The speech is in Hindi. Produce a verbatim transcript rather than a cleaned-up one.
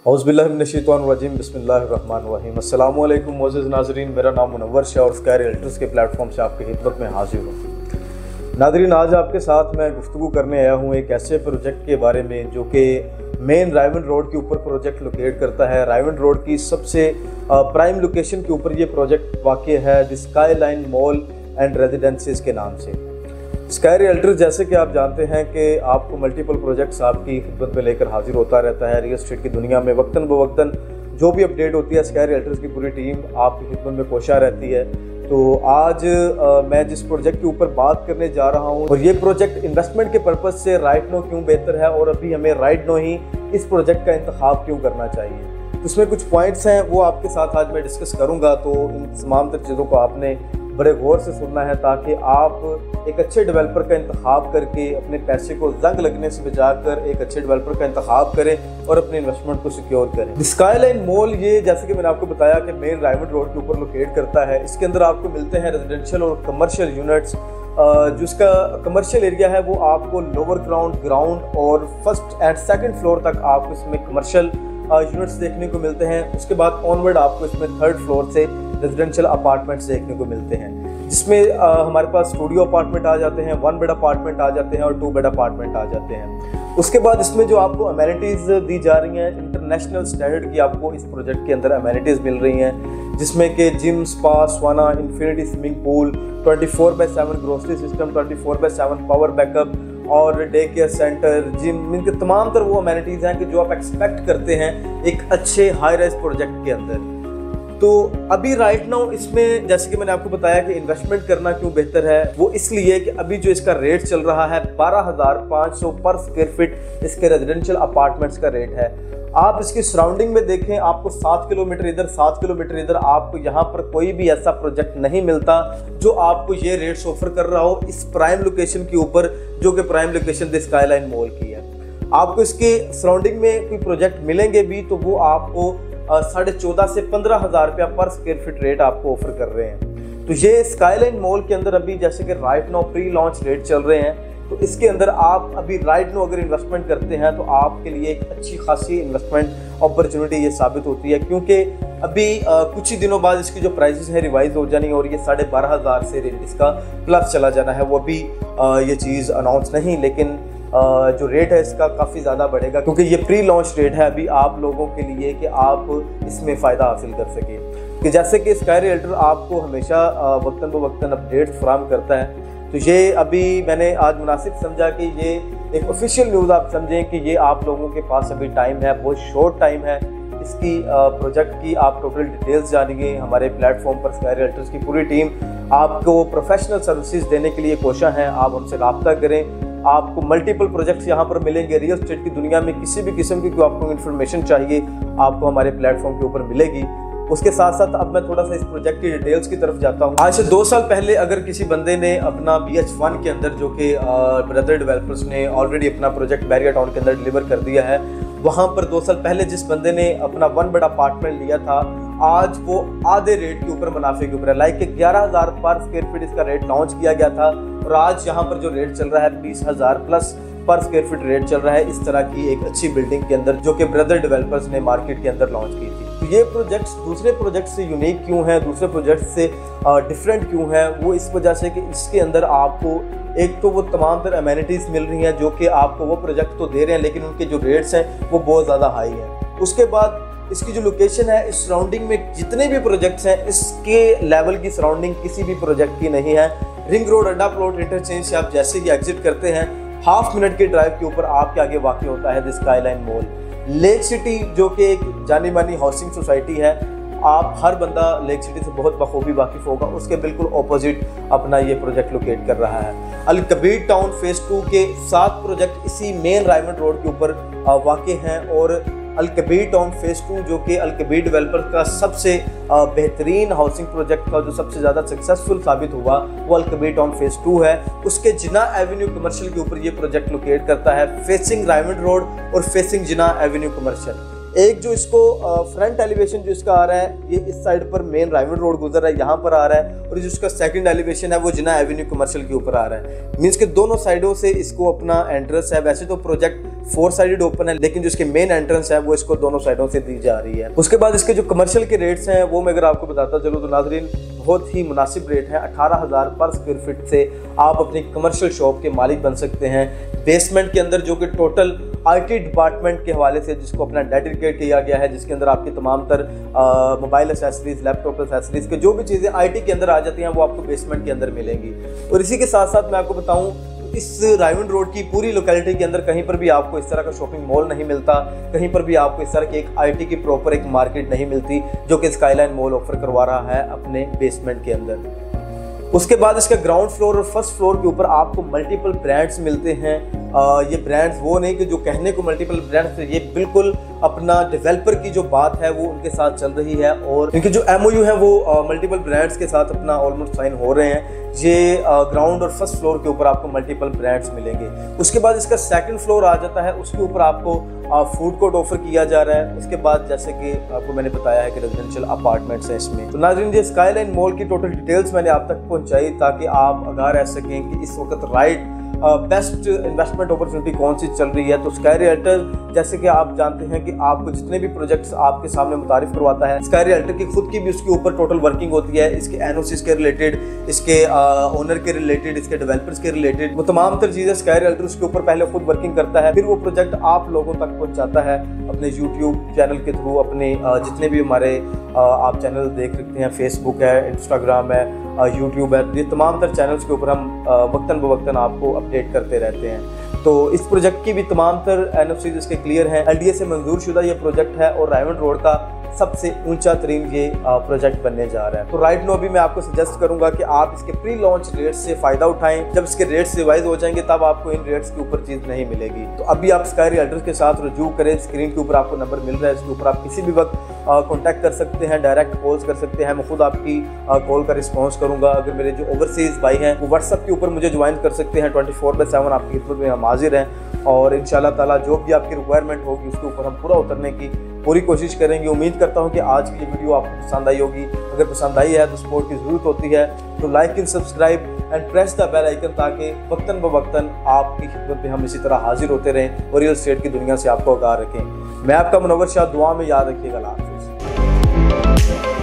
औज़ुबिल्लाहिमिनश्शैतानिर्रजीम बिस्मिल्लाहिर्रहमानिर्रहीम। अस्सलामु अलैकुम मोअज़्ज़िज़ नाज़रीन, मेरा नाम मुनव्वर शाह और स्काई रियल्टर्स के प्लेटफॉर्म से आपकी खिदमत में हाजिर हूँ। नाज़रीन, आज आपके साथ मैं गुफ्तगू करने आया हूँ एक ऐसे प्रोजेक्ट के बारे में जो कि मेन रायवन रोड के ऊपर प्रोजेक्ट लोकेट करता है। रायवन रोड की सबसे प्राइम लोकेशन के ऊपर ये प्रोजेक्ट वाक़ है, the sky line mall and residences के नाम से। स्काई रियल्टर्स, जैसे कि आप जानते हैं कि आपको मल्टीपल प्रोजेक्ट्स आपकी खिदमत में लेकर हाजिर होता रहता है। रियल एस्टेट की दुनिया में वक्तन ब वक्तन जो भी अपडेट होती है, स्काई रियल्टर्स की पूरी टीम आपकी खिदमत में कोशा रहती है। तो आज आ, मैं जिस प्रोजेक्ट के ऊपर बात करने जा रहा हूँ, और ये प्रोजेक्ट इन्वेस्टमेंट के पर्पज़ से राइट नो क्यों बेहतर है और अभी हमें राइट नो ही इस प्रोजेक्ट का इंतखाब क्यों करना चाहिए, उसमें कुछ पॉइंट्स हैं वो आपके साथ आज मैं डिस्कस करूँगा। तो इन तमाम तर चीज़ों को आपने बड़े गौर से सुनना है ताकि आप एक अच्छे डेवलपर का इंतखाब करके अपने पैसे को जंग लगने से बचाकर एक अच्छे डेवलपर का इंतखाब करें और अपने इन्वेस्टमेंट को सिक्योर करें। स्काई लाइन मॉल, ये जैसे कि मैंने आपको बताया कि मेन रायवन रोड के ऊपर लोकेट करता है। इसके अंदर आपको मिलते हैं रेजिडेंशियल और कमर्शियल यूनिट्स। जिसका कमर्शियल एरिया है वो आपको लोअर ग्राउंड, ग्राउंड और फर्स्ट एंड सेकंड फ्लोर तक आपको इसमें कमर्शियल यूनिट्स देखने को मिलते हैं। उसके बाद ऑनवर्ड आपको इसमें थर्ड फ्लोर से रेजिडेंशियल अपार्टमेंट्स देखने को मिलते हैं, जिसमें आ, हमारे पास स्टूडियो अपार्टमेंट आ जाते हैं, वन बेड अपार्टमेंट आ जाते हैं और टू बेड अपार्टमेंट आ जाते हैं। उसके बाद इसमें जो आपको अमेनिटीज़ दी जा रही हैं, इंटरनेशनल स्टैंडर्ड की आपको इस प्रोजेक्ट के अंदर अमेनिटीज़ मिल रही हैं, जिसमें कि gym, spa, sauna, infinity swimming pool, twenty four by seven grocery system, twenty four by seven power backup और डे केयर सेंटर, जिम, इनके तमाम तर वो अमेनिटीज़ हैं कि जो आप एक्सपेक्ट करते हैं एक अच्छे हाई राइज प्रोजेक्ट के अंदर। तो अभी राइट नाउ इसमें जैसे कि मैंने आपको बताया कि इन्वेस्टमेंट करना क्यों बेहतर है, वो इसलिए कि अभी जो इसका रेट चल रहा है बारह हज़ार पाँच सौ पर स्क्वायर फीट इसके रेजिडेंशियल अपार्टमेंट्स का रेट है। आप इसकी सराउंडिंग में देखें, आपको सात किलोमीटर इधर, सात किलोमीटर इधर, आपको यहाँ पर कोई भी ऐसा प्रोजेक्ट नहीं मिलता जो आपको ये रेट्स ऑफर कर रहा हो इस प्राइम लोकेशन के ऊपर, जो कि prime location the sky line mall की है। आपको इसके सराउंडिंग में कोई प्रोजेक्ट मिलेंगे भी तो वो आपको साढ़े चौदह से पंद्रह हज़ार रुपया पर स्क्वायर फीट रेट आपको ऑफर कर रहे हैं। तो ये स्काई लाइन मॉल के अंदर अभी जैसे कि right now pre launch rate चल रहे हैं, तो इसके अंदर आप अभी राइट नो अगर इन्वेस्टमेंट करते हैं तो आपके लिए एक अच्छी खासी इन्वेस्टमेंट अपॉर्चुनिटी ये साबित होती है, क्योंकि अभी आ, कुछ ही दिनों बाद इसकी जो प्राइसेस है रिवाइज हो जानी और ये साढ़े बारह हज़ार से इसका प्लस चला जाना है। वो अभी आ, ये चीज़ अनाउंस नहीं, लेकिन Uh, जो रेट है इसका काफ़ी ज़्यादा बढ़ेगा, क्योंकि ये प्री लॉन्च रेट है अभी आप लोगों के लिए कि आप इसमें फ़ायदा हासिल कर सकें। कि जैसे कि स्काई रियल्टर आपको हमेशा वक्तन ब वक्तन अपडेट्स फराहम करता है, तो ये अभी मैंने आज मुनासिब समझा कि ये एक ऑफिशियल न्यूज़ आप समझें कि ये आप लोगों के पास अभी टाइम है, बहुत शॉर्ट टाइम है इसकी प्रोजेक्ट की। आप टोटल डिटेल्स जानिए। हमारे प्लेटफॉर्म पर स्काई रियल्टर्स की पूरी टीम आपको प्रोफेशनल सर्विसेज देने के लिए कोशा है। आप हमसे रब्ता करें, आपको मल्टीपल प्रोजेक्ट्स यहाँ पर मिलेंगे। रियल एस्टेट की दुनिया में किसी भी किस्म की कोई आपको इन्फॉर्मेशन चाहिए आपको हमारे प्लेटफॉर्म के ऊपर मिलेगी। उसके साथ साथ अब मैं थोड़ा सा इस प्रोजेक्ट की डिटेल्स की तरफ जाता हूँ। आज से दो साल पहले अगर किसी बंदे ने अपना बी एच वन के अंदर, जो कि ब्रदर डेवलपर्स ने ऑलरेडी अपना प्रोजेक्ट बैरिया टाउन के अंदर डिलीवर कर दिया है, वहाँ पर दो साल पहले जिस बंदे ने अपना वन बेड अपार्टमेंट लिया था, आज वो आधे रेट के ऊपर, मुनाफे के ऊपर है। लाइक के ग्यारह हज़ार पर स्क्वायर फीट इसका रेट लॉन्च किया गया था और आज यहाँ पर जो रेट चल रहा है बीस हज़ार प्लस पर स्क्वायर फीट रेट चल रहा है इस तरह की एक अच्छी बिल्डिंग के अंदर, जो कि ब्रदर डेवलपर्स ने मार्केट के अंदर लॉन्च की थी। तो ये प्रोजेक्ट्स दूसरे प्रोजेक्ट से यूनिक क्यों है, दूसरे प्रोजेक्ट से डिफरेंट क्यों है, वो इस वजह से कि इसके अंदर आपको एक तो वो तमाम तर अमेनिटीज़ मिल रही हैं जो कि आपको वो प्रोजेक्ट तो दे रहे हैं, लेकिन उनके जो रेट्स हैं वो बहुत ज़्यादा हाई हैं। उसके बाद इसकी जो लोकेशन है, इस सराउंडिंग में जितने भी प्रोजेक्ट्स हैं इसके लेवल की सराउंडिंग किसी भी प्रोजेक्ट की नहीं है। Ring road Adda plot interchange से आप जैसे ही एग्जिट करते हैं, हाफ मिनट के ड्राइव के ऊपर आपके आगे वाक़ होता है the sky line Mall. Lake City, जो कि एक जानी मानी हाउसिंग सोसाइटी है, आप हर बंदा लेक सिटी से बहुत बखूबी वाकिफ़ होगा, उसके बिल्कुल ऑपोजिट अपना ये प्रोजेक्ट लोकेट कर रहा है। Al Kabir Town phase two के सात प्रोजेक्ट इसी मेन रायवन रोड के ऊपर वाक़ हैं, और Al Kabir Town phase two, जो कि अल कबीर डेवलपर का सबसे बेहतरीन हाउसिंग प्रोजेक्ट का जो सबसे ज़्यादा सक्सेसफुल साबित हुआ, वो Al Kabir Town phase two है। उसके जिना एवेन्यू कमर्शियल के ऊपर ये प्रोजेक्ट लोकेट करता है, फेसिंग रायवन रोड और फेसिंग जिना एवेन्यू कमर्शियल। एक जो इसको फ्रंट एलिवेशन जो इसका आ रहा है, ये इस साइड पर मेन रायमंड रोड गुजर रहा है, यहाँ पर आ रहा है, और जो इसका सेकंड एलिवेशन है वो जिना एवेन्यू कमर्शियल के ऊपर आ रहा है। मींस के दोनों साइडों से इसको अपना एंट्रेंस है। वैसे तो प्रोजेक्ट फोर साइडेड ओपन है, लेकिन जो इसके मेन एंट्रेंस है वो इसको दोनों साइडों से दी जा रही है। उसके बाद इसके जो कमर्शियल के रेट्स हैं वो मैं अगर आपको बताता चलूँ तो नाजरीन बहुत ही मुनासिब रेट है। अठारह हज़ार पर स्क्वायर फीट से आप अपनी कमर्शियल शॉप के मालिक बन सकते हैं। बेसमेंट के अंदर जो कि टोटल आईटी डिपार्टमेंट के हवाले से जिसको अपना डेडिकेट किया गया है, जिसके अंदर आपकी तमाम तर मोबाइल एसेसरीज, लैपटॉप एसेसरीज के जो भी चीज़ें आईटी के अंदर आ जाती हैं वो आपको बेसमेंट के अंदर मिलेंगी। और इसी के साथ साथ मैं आपको बताऊं, इस रायमंड रोड की पूरी लोकेलिटी के अंदर कहीं पर भी आपको इस तरह का शॉपिंग मॉल नहीं मिलता, कहीं पर भी आपको इस तरह की एक आईटी की प्रॉपर एक मार्केट नहीं मिलती जो कि स्काईलाइन मॉल ऑफर करवा रहा है अपने बेसमेंट के अंदर। उसके बाद इसका ग्राउंड फ्लोर और फर्स्ट फ्लोर के ऊपर आपको मल्टीपल ब्रांड्स मिलते हैं। आ, ये ब्रांड्स वो नहीं कि जो कहने को मल्टीपल ब्रांड्स, ये बिल्कुल अपना डेवलपर की जो बात है वो उनके साथ चल रही है, और इनके जो एमओयू है वो मल्टीपल ब्रांड्स के साथ अपना ऑलमोस्ट साइन हो रहे हैं। ये ग्राउंड और फर्स्ट फ्लोर के ऊपर आपको मल्टीपल ब्रांड्स मिलेंगे। उसके बाद इसका सेकंड फ्लोर आ जाता है, उसके ऊपर आपको फूड कोर्ट ऑफर किया जा रहा है। उसके बाद जैसे कि आपको मैंने बताया है कि रेजिडेंशियल अपार्टमेंट्स हैं इसमें। तो नाज़रीन ये स्काईलाइन मॉल की टोटल डिटेल्स मैंने आप तक पहुंचाई ताकि आप आगाह रह सकें कि इस वक्त राइट बेस्ट इन्वेस्टमेंट अपॉर्चुनिटी कौन सी चल रही है। तो स्काई रियल्टर जैसे कि आप जानते हैं कि आपको जितने भी प्रोजेक्ट्स आपके सामने मुतारिफ करवाता है, स्काई रियल्टर की खुद की भी उसके ऊपर टोटल वर्किंग होती है। इसके एनओसीज के रिलेटेड, इसके ओनर के रिलेटेड, इसके डेवलपर्स के रिलेटेड, वो तमाम तर चीज़ें स्काई रियल्टर उसके ऊपर पहले खुद वर्किंग करता है, फिर वो प्रोजेक्ट आप लोगों तक पहुँचाता है अपने यूट्यूब चैनल के थ्रू। अपने जितने भी हमारे आप चैनल देख सकते हैं, फेसबुक है, इंस्टाग्राम है, यूट्यूब है, ये तमाम तर चैनल्स के ऊपर हम वक्तन बवक्तन आपको अपडेट करते रहते हैं। तो इस प्रोजेक्ट की भी तमाम तर एनओसीज इसके क्लियर हैं। एलडीए से मंजूर शुदा ये प्रोजेक्ट है और रायमंड रोड का सबसे ऊंचा तरीन ये प्रोजेक्ट बनने जा रहा है। तो राइट नो अभी मैं आपको सजेस्ट करूंगा कि आप इसके प्री लॉन्च रेट्स से फायदा उठाएं। जब इसके रेट्स रिवाइज हो जाएंगे तब आपको इन रेट्स के ऊपर चीज नहीं मिलेगी। तो अभी आप स्काई रियल्टर्स के साथ रजू करें। स्क्रीन के ऊपर आपको नंबर मिल रहा है, इसके ऊपर आप किसी भी वक्त कॉन्टैक्ट कर सकते हैं, डायरेक्ट कॉल्स कर सकते हैं। मैं खुद आपकी कॉल का रिस्पॉन्स करूंगा। अगर मेरे जो ओवरसीज भाई हैं वो व्हाट्सएप के ऊपर मुझे ज्वाइन कर सकते हैं। ट्वेंटी फोर बाई सेवन आपकी खिदमत में हम हाजिर हैं, और इंशाल्लाह ताला जो भी आपकी रिक्वायरमेंट होगी उसके ऊपर हम पूरा उतरने की पूरी कोशिश करेंगे। उम्मीद करता हूं कि आज की ये वीडियो आपको पसंद आई होगी। अगर पसंद आई है तो सपोर्ट की ज़रूरत होती है, तो like and subscribe and press the bell icon ताकि वक्तन ब वक्तन आपकी खिदमत में हम इसी तरह हाजिर होते रहें और रियल एस्टेट की दुनिया से आपको आगाह रखें। मैं आपका मुनव्वर शाह, दुआ में याद रखिएगा। अल्लाह हाफ़िज़।